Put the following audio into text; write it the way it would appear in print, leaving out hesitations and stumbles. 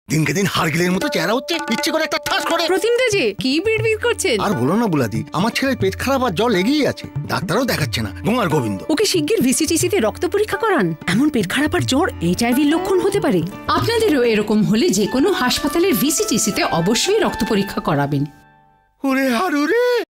দিনকে দিন হারগিলের মতো চেহারা হচ্ছে, ইচ্ছে করে একটা ঠাস করে। প্রতিমদা জি কি বিড়বিড় করছেন? আর বলো না বুলাদি, আমার ছেলের পেট খারাপ আর জল লেগেই আছে, ডাক্তারও দেখাচ্ছে না, গোয়ার গোবিন্দ। ওকে শিগগির ভিসিটিসিতে রক্ত পরীক্ষা করান। এমন পেট খারাপ আর জ্বর এইচআইভির লক্ষণ হতে পারে। আপনাদেরও এরকম হলে যে কোনো হাসপাতালের ভিসিটিসিতে অবশ্যই রক্ত পরীক্ষা করাবেন। ওরে হারু রে,